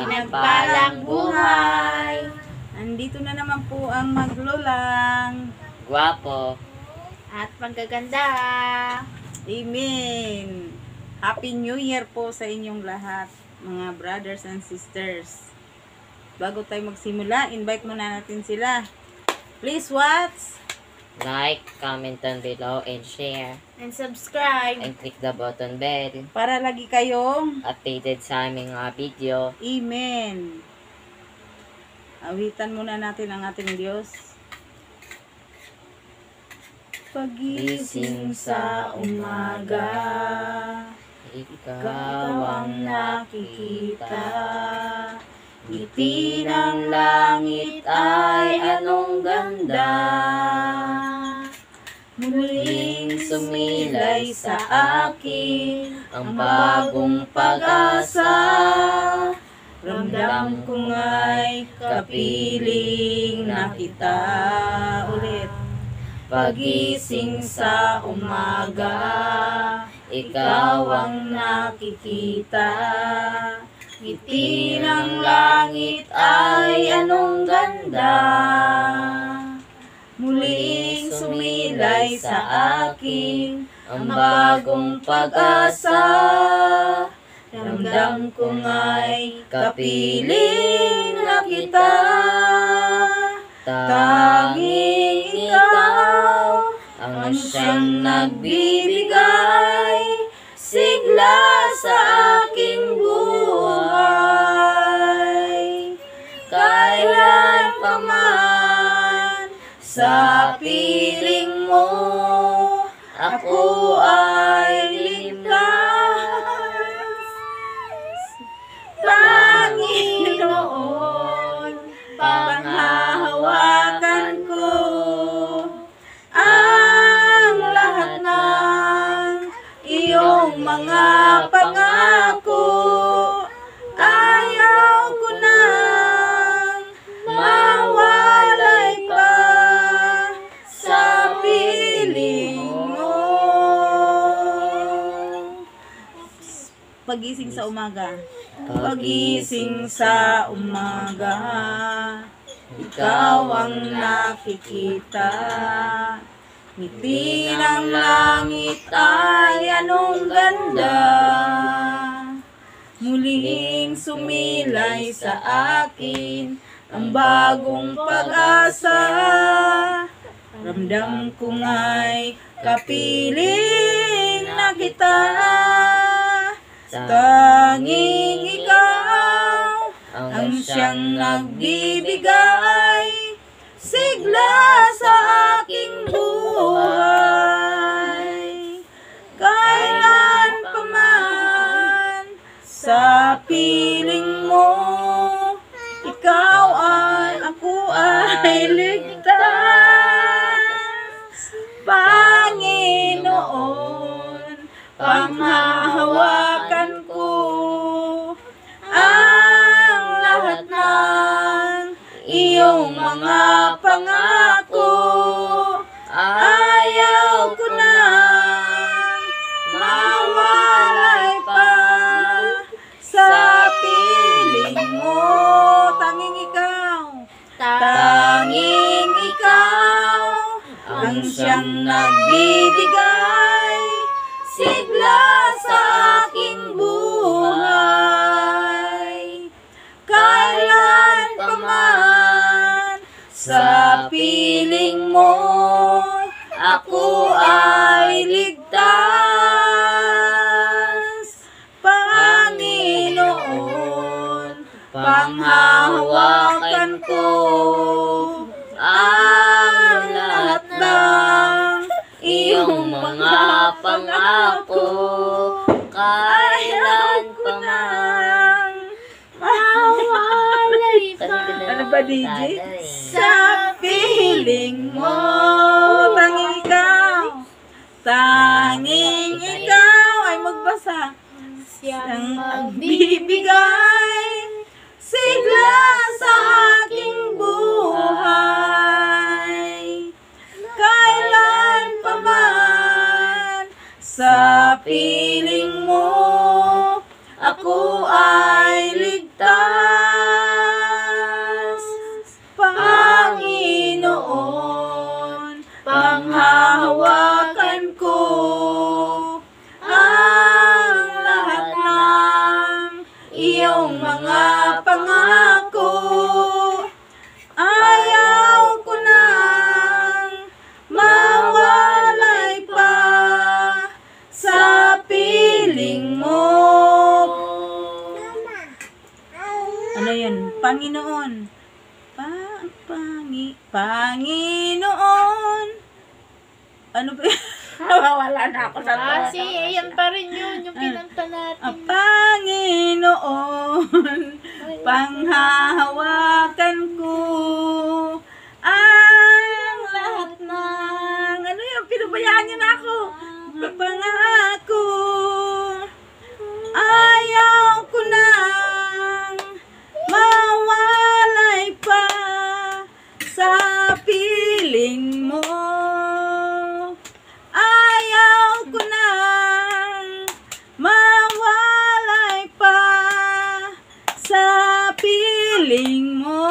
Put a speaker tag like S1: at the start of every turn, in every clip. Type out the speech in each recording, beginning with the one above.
S1: pinagpalang buhay.
S2: Nandito na naman po ang maglulang.
S1: Gwapo. At panggaganda.
S2: Amen. Happy New Year po sa inyong lahat, mga brothers and sisters. Bago tayo magsimula, invite muna natin sila. Please watch,
S1: Like, comment down below, and share.
S3: And subscribe.
S1: And click the button bell.
S2: para lagi kayong
S1: Updated sa aming mga video.
S2: Amen. Awitan muna natin ang ating Diyos. Pagising sa umaga,
S1: Ikaw ang nakikita.
S2: ngiti ng langit ay anong ganda. Muling sumilay sa akin ang bagong pag-asa. Ramdam ko nga'y kapiling na kita. Ulit. Pagising sa umaga, ikaw ang nakikita. Ngiti ng langit ay anong ganda. Muling sumilay sa akin ang bagong pag-asa. Ramdam ko nga'y kapiling na kita. Tanging ikaw ang siyang nagbibigay sigla sa aking buhay. Kailan pa man sa piling mo ako ay ligtas. Panginoon, panghahawakan ko ang lahat ng iyong mga pangako. Ayaw ko nang mawalay pa sa piling mo. Pagising sa umaga. Pagising sa umaga, ikaw ang nakikita. Ngiti ng langit ay anong ganda. Muling sumilay sa akin ang bagong pag-asa. Ramdam ko nga'y kapiling na kita. Tanging ikaw ang siyang nagbibigay sigla sa aking buhay. Kailan pa man sa piling mo ikaw ay ako ay ligtas. Panginoon, panghahawakan ko ang lahat ng iyong mga pangako. Ayaw ko na mawalay pa sa piling mo. Tanging ikaw ang siyang nagbibigay sigla sa aking buhay. Kailan pa man sa piling mo ako ay ligtas. Panginoon, panghahawakan ko ang lahat ng iyong mga pangako. Kailan pa man mawalay pa. Ano ba, DJ? Sa piling mo. Tanging ikaw ay magbasa. Siyang magbibigay sigla sa aking buhay. Kailan pa man sa piling mo ako ay ligtas. mga pangako. Ayaw ko nang mawalay pa sa piling mo. Ano yun? Panginoon. Panginoon. Ano ba yun? Nawawala na ako sa
S3: Kasi ayan pa rin yun, yung kinanta natin.
S2: Panginoon, panghahawakan ko ang lahat ng ano yun, pinubayaan niyo na ako. Pangako, ayaw ko nang mawalay pa sa piling mo. Ayaw ko nang mawalay pa sa piling mo.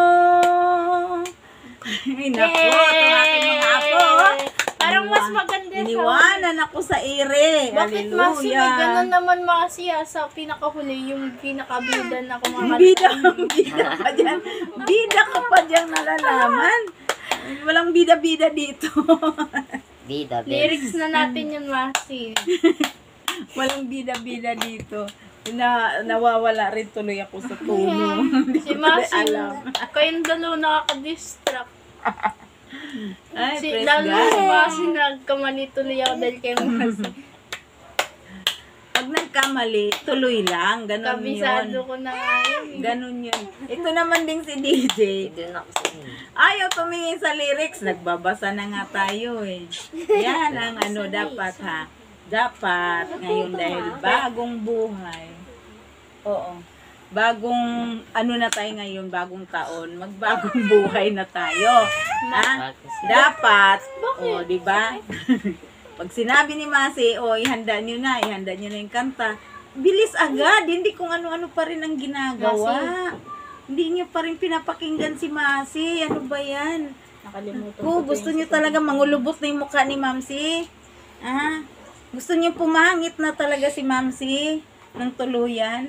S2: Ay, naku, ito aking mga apo.
S3: Parang mas maganda sa...
S2: Iniwanan ako sa ere.
S3: Bakit Masi? May
S2: Hallelujah.
S3: ganun naman Masi sa pinakahuli, yung pinakabida na kumakanta.
S2: Bida pa dyan. Bida ka pa dyan nalalaman. Walang bida-bida dito.
S1: Bida, bida.
S3: Lyrics na natin yun, Masi.
S2: Walang bida-bida dito. Nawawala rin tuloy ako sa tono. Hindi
S3: Si
S2: ko tuloy
S3: Masi,
S2: alam.
S3: kayong dalawa nakaka-distract.
S2: Ay,
S3: Si,
S2: praise
S3: lalo
S2: God.
S3: si Masi, nagkamali tuloy ako dahil kay Masi.
S2: Pag nagkamali, tuloy lang. Ganon
S3: Kabisado
S2: yun.
S3: ko na nga yun.
S2: Ganon yun. Ito naman ding si DJ.
S1: Doon ako sa inyo.
S2: Ayaw tumingin sa lyrics. Nagbabasa na nga tayo eh. Yan ang ano dapat ha. Dapat ngayon dahil bagong buhay. Oo. Bagong ano na tayo ngayon, bagong taon. Magbagong buhay na tayo. Ha? Dapat, o, di ba? Pag sinabi ni Masi, o, ihanda nyo na yung kanta. Bilis agad, hindi kung ano-ano pa rin ang ginagawa. Hindi nyo pa rin pinapakinggan si Masi. Ano ba yan?
S3: Nakalimutan
S2: Kung gusto nyo talaga mangulubot na yung mukha ni Mamsi. Ah, gusto nyo pumangit na talaga si Mamsi ng tuluyan.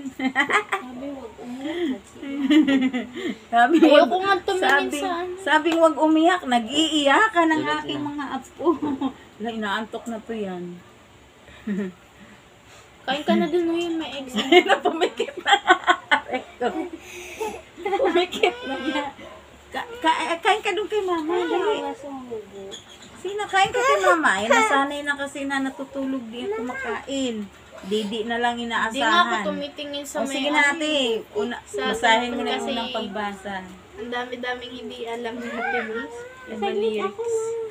S2: Sabi,
S3: Ayoko nga tumingin sa ano.
S2: sabing wag umiyak, nag-iiyakan ng aking mga apo. Wala, inaantok na to yan.
S3: Kain ka na dun yun, may exam.
S2: Pumikit na. Pumikit na niya. Kain ka doon kay mama. Dali. Sina, kain ka kay mama. Ay, nasanay na kasi na natutulog di kumakain. Didi na lang
S3: Hindi nga ako
S2: inaasahan.
S3: tumitingin sa
S2: O
S3: may
S2: sige na ate.
S3: Sa
S2: Basahin mo na yung
S3: kasi-
S2: unang pagbasa.
S3: Ang dami-daming hindi alam na tinis. Iba lyrics.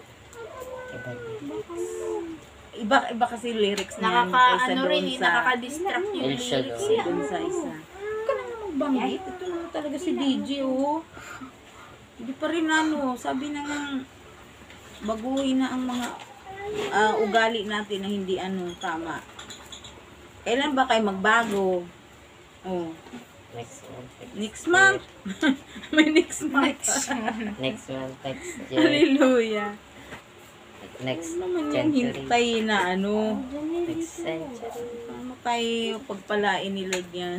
S2: Iba kasi lyrics na yan.
S3: Ano rin, nakaka-distract yung
S1: El Shaddai.
S3: lyrics. eh.
S2: Dun sa isa. Huwag ka naman magbanggit. Ito naman talaga si DJ, oh. Hindi pa rin ano, sabi na nga, baguhin na ang mga ugali natin na hindi ano, tama. Kailan ba kayo magbago? Oh,
S1: Next month.
S2: next month. May next month.
S1: Next month, next year.
S2: Hallelujah.
S1: Next
S2: Ano naman yan,
S1: century.
S2: hintay na ano.
S1: Next century.
S2: Paano tayo pagpalain ni Lord yan?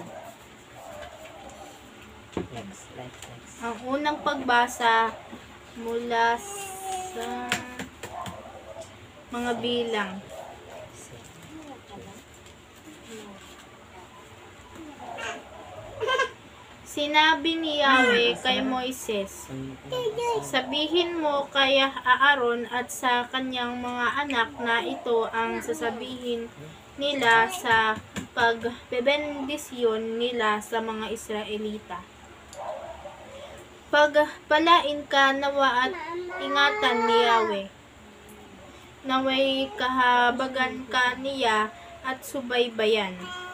S1: Next.
S3: Ang unang pagbasa mula sa mga bilang. Sinabi ni Yahweh kay Moises, sabihin mo kay Aaron at sa kanyang mga anak na ito ang sasabihin nila sa pagbebendisyon nila sa mga Israelita. Pagpalain ka nawa at ingatan ni Yahweh. Naway kahabagan ka niya at subaybayan.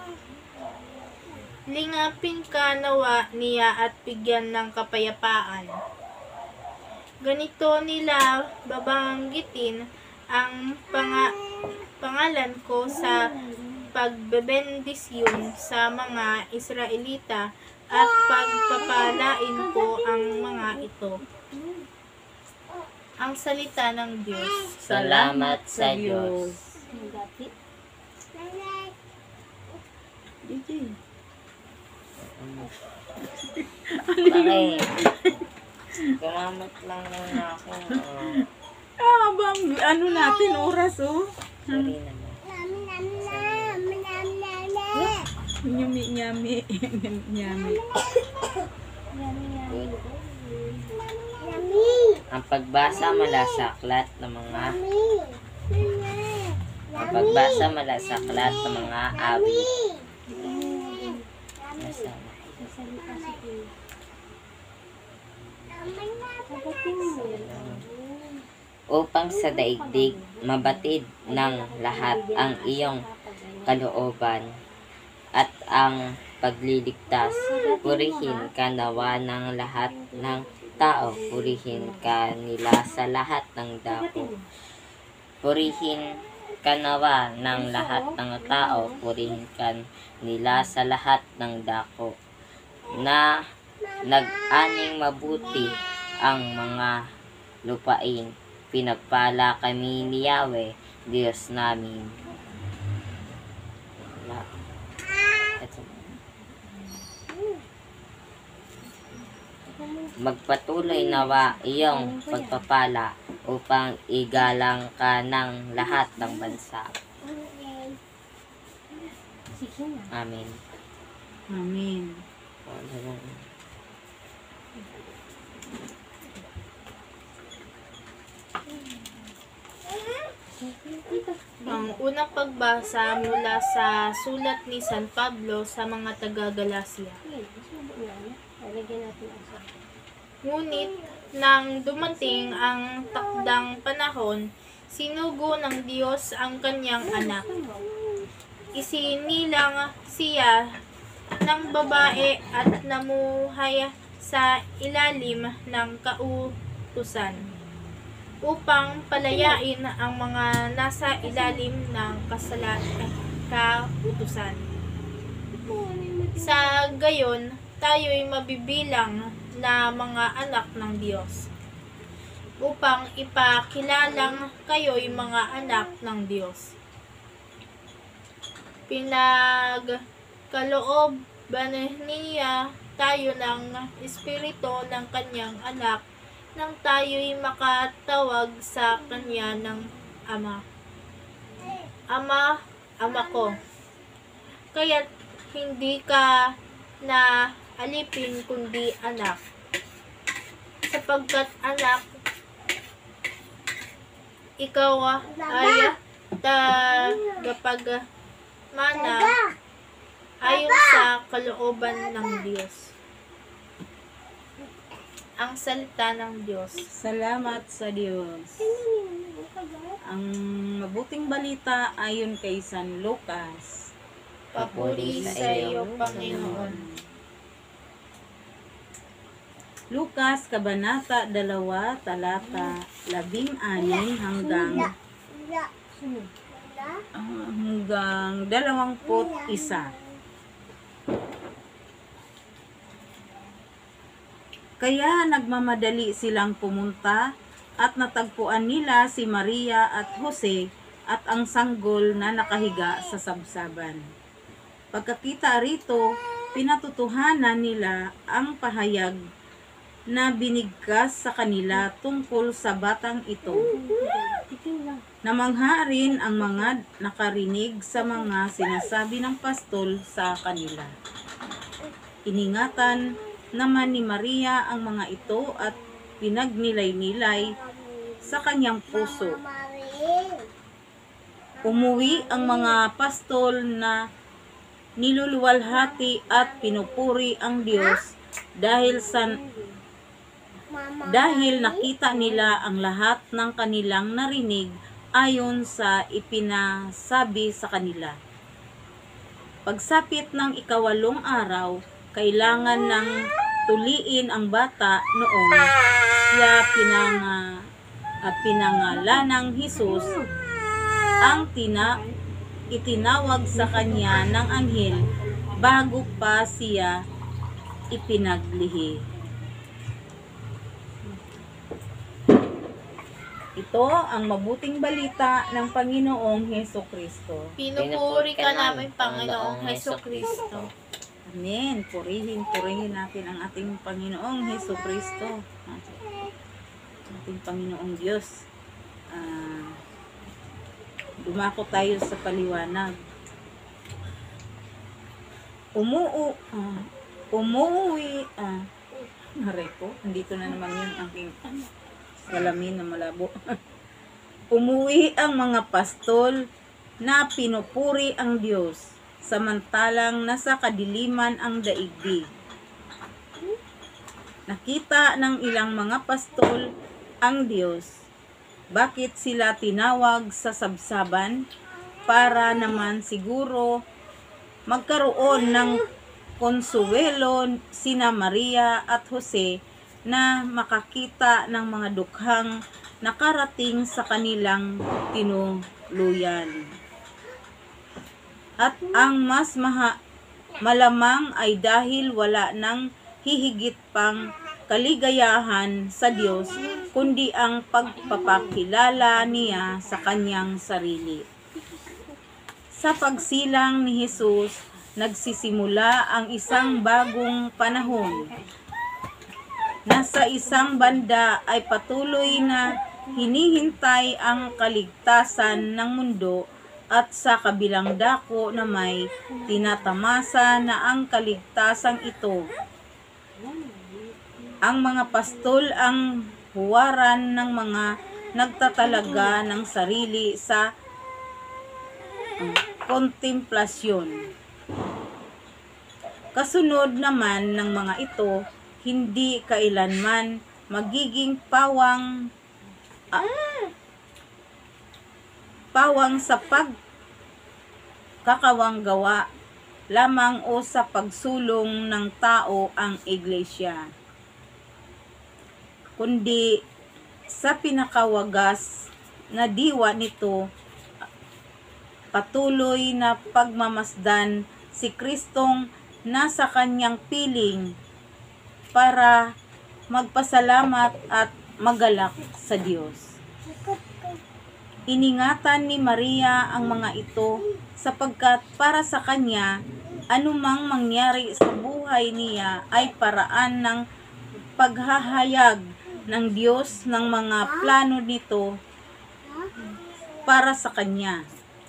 S3: Lingapin ka nawa niya at bigyan ng kapayapaan. Ganito nila babanggitin ang pangalan ko sa pagbebendisyon sa mga Israelita at pagpapalain ko ang mga ito. Ang salita ng Diyos.
S1: Salamat sa Diyos.
S2: DJ.
S1: Bakit? Kumamot lang muna ako.
S2: Bang, ano natin, oras, oh.
S1: Sorry naman.
S2: Nyami, nyami. Nyami.
S1: Good. Ang pagbasa mula sa aklat ng mga awit. Upang sa daigdig mabatid ng lahat ang iyong kalooban at ang pagliligtas. Purihin ka nawa ng lahat ng tao. Purihin ka nila sa lahat ng dako. Purihin ka nawa ng lahat ng tao. Purihin ka nila sa lahat ng dako. Na nag-aning mabuti ang mga lupain. Pinagpala kami ni Yahweh, Diyos namin. Magpatuloy nawa iyong pagpapala upang igalang ka ng lahat ng bansa. Amen.
S2: Amen.
S3: Ang unang pagbasa mula sa sulat ni San Pablo sa mga taga-Galacia. Ngunit nang dumating ang takdang panahon, sinugo ng Diyos ang kanyang anak. Isinilang siya ng babae at namuhay sa ilalim ng kautusan upang palayain ang mga nasa ilalim ng kautusan. Sa gayon, tayo'y mabibilang na mga anak ng Diyos. Upang ipakilalang kayo'y mga anak ng Diyos. Pinagkalooban niya tayo ng Espiritu ng kanyang anak nang tayo'y makatawag sa kanya ng Ama. Ama ko. Kaya't hindi ka na alipin kundi anak. Sapagkat anak, ikaw ay tagapagmana ayon sa kalooban ng Diyos. Ang salita ng Diyos.
S2: Salamat sa Diyos. Ang mabuting balita ayon kay San Lucas.
S3: Papuri sa iyo, Panginoon.
S2: Lucas, Kabanata 2, talata 16 hanggang 21. Kaya nagmamadali silang pumunta at natagpuan nila si Maria at Jose at ang sanggol na nakahiga sa sabsaban. Pagkakita rito, pinatutuhanan nila ang pahayag na binigkas sa kanila tungkol sa batang ito. Namangha rin ang mga nakarinig sa mga sinasabi ng pastol sa kanila. Iningatan naman ni Maria ang mga ito at pinagnilay-nilay sa kanyang puso. Umuwi ang mga pastol na niluluwalhati at pinupuri ang Diyos dahil nakita nila ang lahat ng kanilang narinig ayon sa ipinasabi sa kanila. Pagsapit ng 8 araw, kailangan ng tuliin ang bata noon. Siya pinangalanang Jesus ang itinawag sa kanya ng anghel bago pa siya ipinaglihi. Ito ang mabuting balita ng Panginoong Hesukristo.
S3: Pinupuri ka namin, Panginoong Hesukristo.
S2: Amen. Purihin natin ang ating Panginoong Hesus Kristo. Ating Panginoong Diyos. Dumako tayo sa paliwanag. Umuwi. Aray ko, andito na naman yung aking salamin na malabo. Umuwi ang mga pastol na pinupuri ang Diyos, samantalang nasa kadiliman ang daigdig. Nakita ng ilang mga pastol ang Diyos. Bakit sila tinawag sa sabsaban? Para naman siguro magkaroon ng konsuwelo sina Maria at Jose na makakita ng mga dukhang nakarating sa kanilang tinuluyan. At ang mas malamang ay dahil wala nang hihigit pang kaligayahan sa Diyos kundi ang pagpapakilala niya sa kanyang sarili. Sa pagsilang ni Jesus, nagsisimula ang isang bagong panahon. Nasa isang banda ay patuloy na hinihintay ang kaligtasan ng mundo at sa kabilang dako na may tinatamasa na ang kaligtasang ito. Ang mga pastol ang huwaran ng mga nagtatalaga ng sarili sa kontemplasyon. Kasunod naman ng mga ito, hindi kailanman magiging pawang sa pagkakawang gawa lamang o sa pagsulong ng tao ang iglesia, kundi sa pinakawagas na diwa nito, patuloy na pagmamasdan si Kristong nasa kanyang piling para magpasalamat at magalak sa Diyos. Iningatan ni Maria ang mga ito sapagkat para sa kanya, anumang mangyari sa buhay niya ay paraan ng paghahayag ng Diyos ng mga plano nito para sa kanya.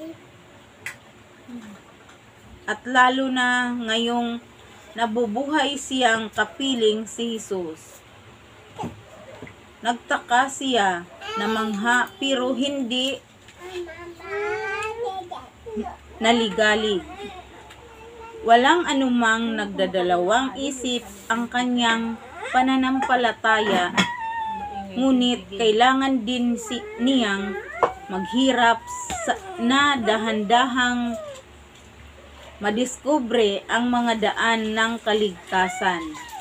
S2: At lalo na ngayong nabubuhay siyang kapiling si Jesus. Nagtaka siya na mangha pero hindi naligalig. Walang anumang nagdadalawang isip ang kanyang pananampalataya, ngunit kailangan din niyang maghirap na dahan-dahang madiskubre ang mga daan ng kaligtasan.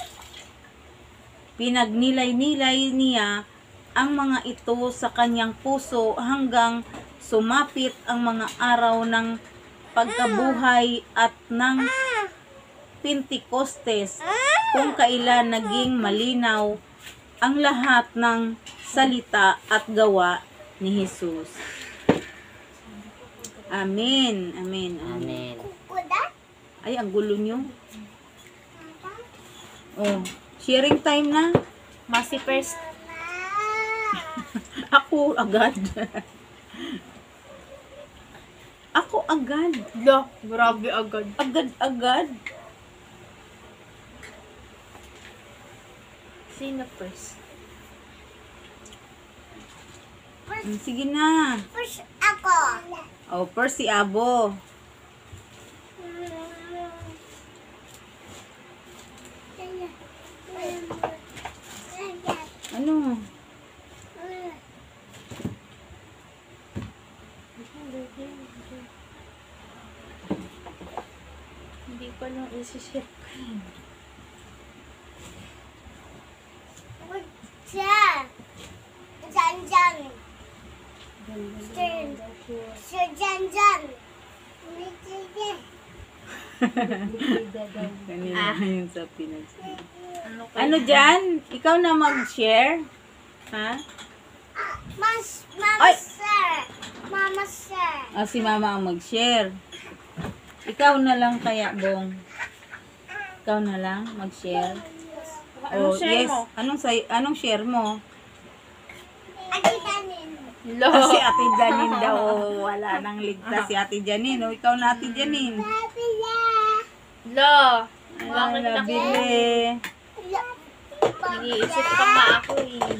S2: Pinagnilay-nilay niya ang mga ito sa kanyang puso hanggang sumapit ang mga araw ng pagkabuhay at ng Pentekostes, kung kailan naging malinaw ang lahat ng salita at gawa ni Jesus. Amen. Amen.
S1: Amen.
S2: Ay, ang gulo nyo. Oh, sharing time na.
S3: Masi first.
S2: Ako agad. Ako agad.
S3: Lo, grabe agad.
S2: Agad.
S3: Sino first?
S2: Sige na.
S4: Push ako.
S2: Oh, first si Abo. Ano?
S3: Hindi ko lang isi-share.
S4: Siya. Jan. Siya Jan.
S2: Kanina yun sa Pinas.
S3: Ano ko?
S2: Ano dyan? Ikaw na mag-share? Ha?
S4: Mama
S2: Ay!
S4: sir. Mama sir.
S2: Ah, si Mama ang mag-share. Ikaw na lang kaya, Bong. Ikaw na lang mag-share.
S3: Anong share mo?
S2: Anong share mo?
S4: Ate Danin.
S3: Lo.
S2: Si Ate Janine daw. Wala nang ligtas si Ate Janine. O, ikaw na Ate Janine.
S3: Lo.
S2: Ay,
S3: Bakit ako?
S2: nabili.
S3: Nag-iisip pa nga ako eh.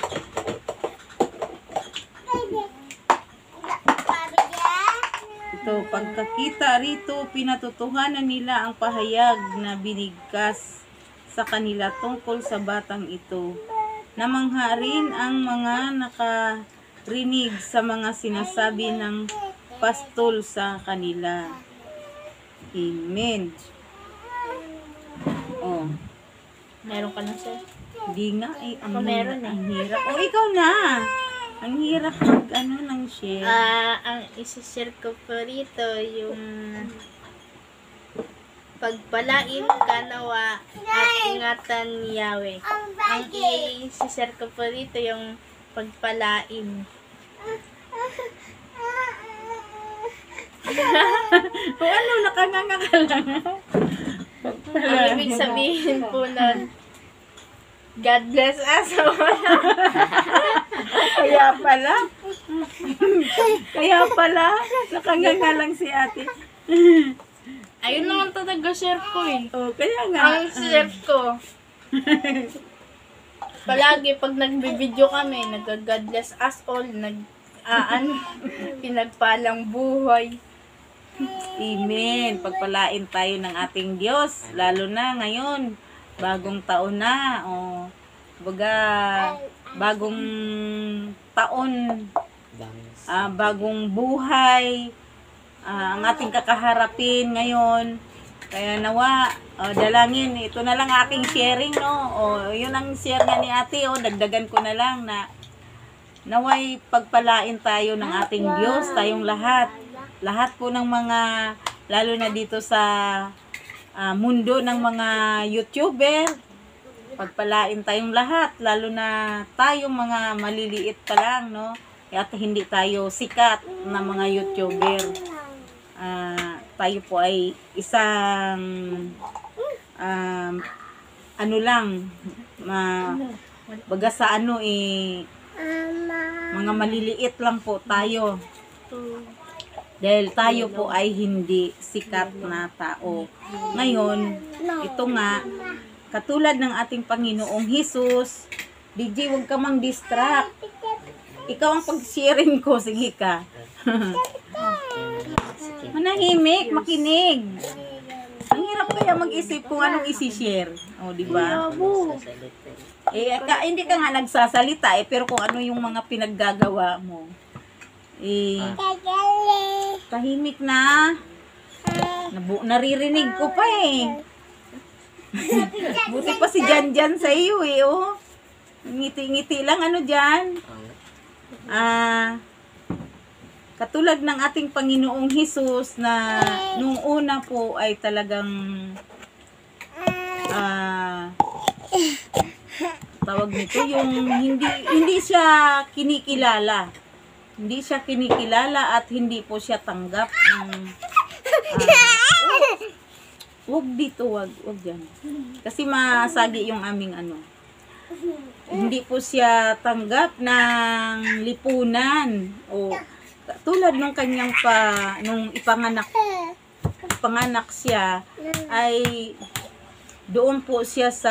S2: Ito, pagkakita rito, pinatotohanan nila ang pahayag na binigkas sa kanila tungkol sa batang ito. Namangha rin ang mga nakarinig sa mga sinasabi ng pastol sa kanila. Amen. Oh,
S3: Meron ka na sir.
S2: hindi nga eh.
S3: Ako meron eh.
S2: Ang hirap. Oh, ikaw na. Ang hirap ng share.
S3: Ang isi-share ko po rito yung pagpalain ka nawa at ingatan ni Yahweh. Ang isi-share ko po rito yung pagpalain.
S2: O ano, nakanganga ka lang.
S3: Ang ibig sabihin po nun, God bless us.
S2: Kaya pala, nakanganga lang si ate.
S3: Ayun naman talaga share ko eh.
S2: Oh, kaya nga.
S3: Ang share ko. Palagi pag nagbibideo kami, nag-God bless us all, pinagpalang buhay.
S2: Amen. Pagpalain tayo ng ating Diyos, lalo na ngayon, bagong taon na. O, bagong taon, bagong buhay, ang ating kakaharapin ngayon. Kaya nawa, dalangin, ito na lang aking sharing, no? O, yun ang share nga ni ate, dagdagan ko na lang na naway pagpalain tayo ng ating Diyos, tayong lahat. Lahat po ng mga, lalo na dito sa mundo ng mga YouTuber, pagpalain tayong lahat, lalo na tayong mga maliliit pa lang, no? At hindi tayo sikat na mga YouTuber. Tayo po ay isang ano lang, baga sa ano mga maliliit lang po tayo. Dahil tayo po ay hindi sikat na tao. Ngayon, ito nga, katulad ng ating Panginoong Hesus, DJ, huwag ka mang distract. Ikaw ang pag-sharing ko, sige ka. Manahimik, makinig. Ang hirap kaya mag-isip kung anong isi-share. O, di ba? Hindi ka nga nagsasalita pero kung ano yung mga pinaggagawa mo. Tahimik na. Naririnig ko pa Buti pa si Janjan sa iyo oh. Ngiti-ngiti lang ano dyan. Katulad ng ating Panginoong Hesus na nung una po ay talagang tawag nito yung hindi siya kinikilala. Hindi siya kinikilala at hindi po siya tanggap ng wag dito, wag diyan. Kasi masagi yung aming ano. Hindi po siya tanggap ng lipunan o tulad nung kanyang nung ipanganak siya ay doon po siya sa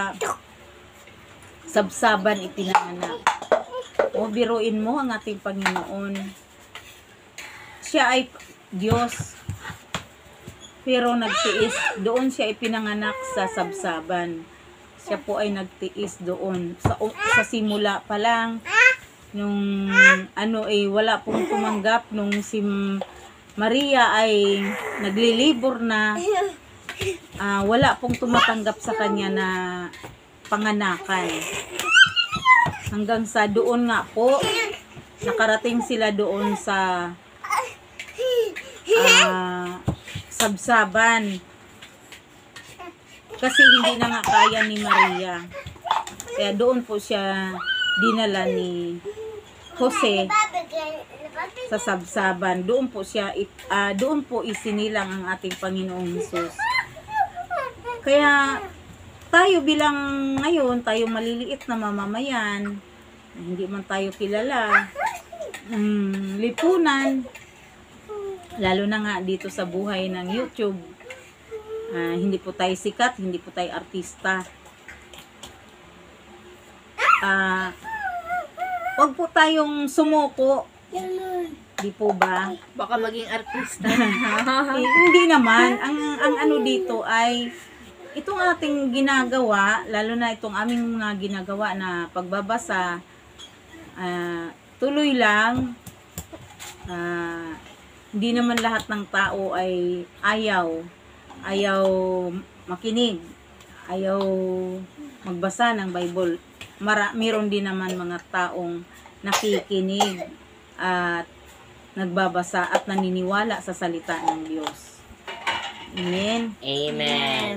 S2: sabsaban ipinanganak. O biruin mo ang ating Panginoon. Siya ay Diyos. Pero nagtiis. Doon siya ipinanganak sa sabsaban. Siya po ay nagtiis doon. Sa simula pa lang. Nung wala pong tumanggap. Nung si Maria ay naglilibor na. Wala pong tumatanggap sa kanya na panganakan. Hanggang sa doon nga po, nakarating sila doon sa sabsaban. Kasi hindi na nga kaya ni Maria. Kaya doon po siya dinala ni Jose sa sabsaban. Doon po isinilang ang ating Panginoong Hesus. Kaya tayo bilang ngayon, tayo maliliit na mamamayan, hindi man tayo kilala, lipunan, lalo na nga dito sa buhay ng YouTube, hindi po tayo sikat, hindi po tayo artista. Huwag po tayong sumuko, di po ba?
S3: Baka maging artista.
S2: Hindi naman. Ang ano dito ay itong ating ginagawa, lalo na itong aming mga ginagawa na pagbabasa, tuloy lang. Hindi naman lahat ng tao ay ayaw makinig, ayaw magbasa ng Bible. Meron din naman mga taong nakikinig at nagbabasa at naniniwala sa salita ng Diyos. Amen.
S1: Amen.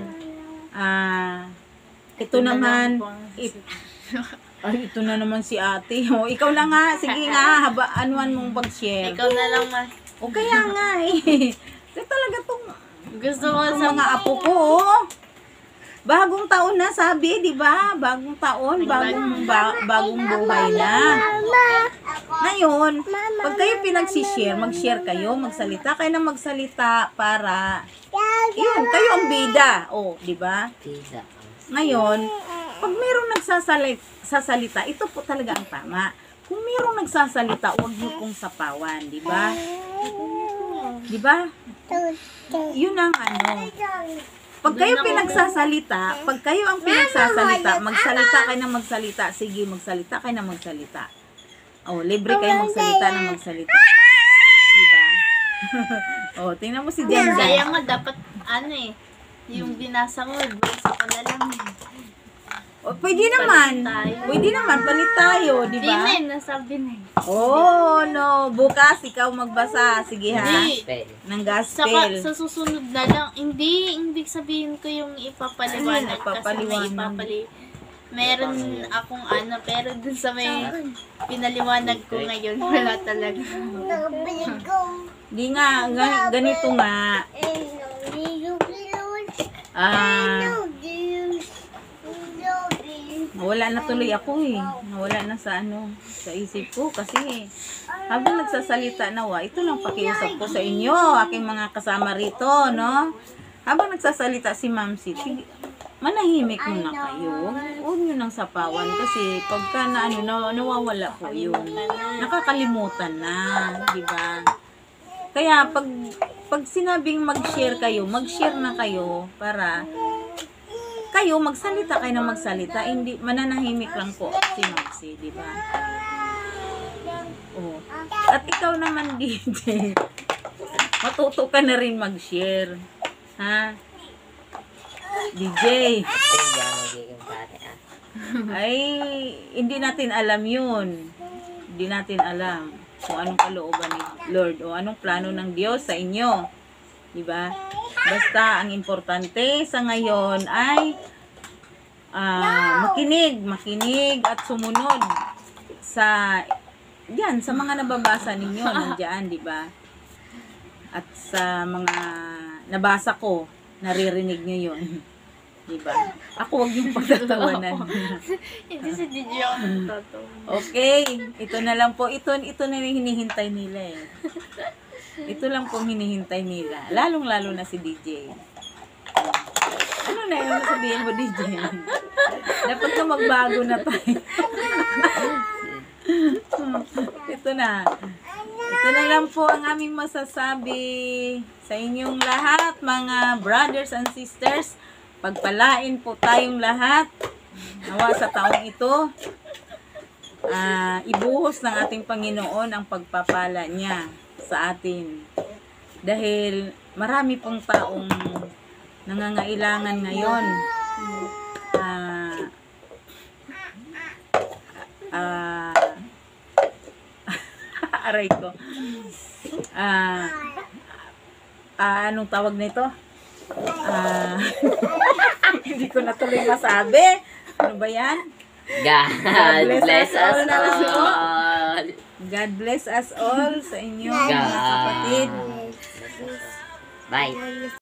S2: Ito naman, ito na naman si ate. O, ikaw na nga. Sige nga, anuan mong pag-share.
S3: Ikaw na lang, ma.
S2: O, kaya nga eh. Ito talaga tong
S3: Gusto ko
S2: itong
S3: sa
S2: mga apo ko. Oh. Bagong taon na, sabi, di ba? Bagong taon, bagong buhay na. Ngayon, pag kayo pinagsishare, mag-share kayo, magsalita kayo na magsalita para, yun, kayo ang bida. O, di ba?
S1: Pizza.
S2: Ngayon, pag mayroong nagsasalita, ito po talaga ang tama. Kung mayroong nagsasalita, huwag niyo pong sapawan, di ba? Di ba? Yun ang ano. Pag kayo pinagsasalita, pag kayo ang pinagsasalita, magsalita kayo na magsalita. Sige, magsalita kayo na magsalita. Oh, libre kayo magsalita na magsalita. Di ba? Oh, tingnan mo si Jen.
S3: Sayang nga, dapat, yung binasa ko, basa ko na lang.
S2: Oh, pwede naman.
S3: Palit tayo.
S2: Pwede naman, palit tayo, di
S3: Di
S2: ba?
S3: na eh, nasabi na eh.
S2: Oh, no. Bukas, ikaw magbasa. Sige, ha?
S3: Hindi.
S1: Spell.
S2: Ng
S3: Saka,
S2: gospel.
S3: sa susunod na lang, hindi sabihin ko yung ipapaliwanag. Kasi may meron akong pero dun sa may pinaliwanag ko ngayon, wala talaga.
S2: Di nga, ganito nga. Wala na tuloy ako eh. Wala na sa sa isip ko kasi habang nagsasalita nawa, ito lang pakiusap ko sa inyo, aking mga kasama rito, no? Habang nagsasalita si Ma'am City, manahimik muna kayo. Huwag nyo nang sapawan kasi pagka nawawala po yun. Nakakalimutan na, di ba? Kaya pag sinabing mag-share kayo, mag-share na kayo para kayo magsalita kayo na magsalita, hindi mananahimik lang po si Maxi, di ba? Oh. At ikaw naman DJ, matuto ka na rin mag-share. Ha? DJ.
S1: Hindi ako magiging pare,
S2: Ay, hindi natin alam yun. Hindi natin alam kung anong kalooban ni Lord o anong plano ng Diyos sa inyo. Diba? Basta, ang importante sa ngayon ay makinig at sumunod sa mga nababasa ninyo nandiyan, diba? At sa mga nabasa ko, naririnig nyo yun. Diba? Ako, wag yung pagtatawanan.
S3: Hindi si Gigi ako totoo.
S2: Okay, ito na lang po. Ito na yung hinihintay nila eh. Ito lang pong hinihintay nila. Lalong-lalo na si DJ. Ano na yung sabihin mo, DJ? Dapat na magbago na tayo. Ito na. Ito na lang po ang aming masasabi sa inyong lahat, mga brothers and sisters. Pagpalain po tayong lahat. Nawa sa taong ito, ibuhos ng ating Panginoon ang pagpapala niya sa atin. Dahil marami pong taong nangangailangan ngayon. Aray ko. Anong tawag nito? Hindi ko na tuloy masabi. Ano ba yan?
S1: God bless us
S2: na lang po.
S1: all.
S2: God bless us all sa inyo, mga kapatid.
S1: Bye.